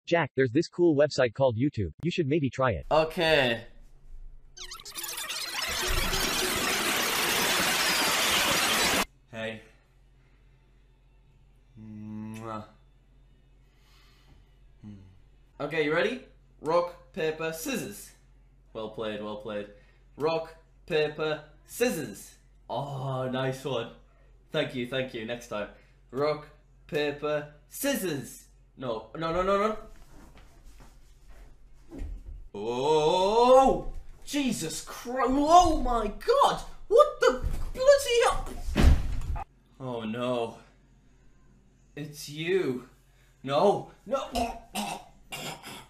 Jack, there's this cool website called YouTube. You should maybe try it. Okay. Hey. Mwah. Okay, you ready? Rock, paper, scissors. Well played, well played. Rock, paper, scissors. Oh, nice one. Thank you, thank you. Next time. Rock, paper, scissors. No. Oh, Jesus Christ. Oh my God. What the bloody hell? Oh no. It's you. No.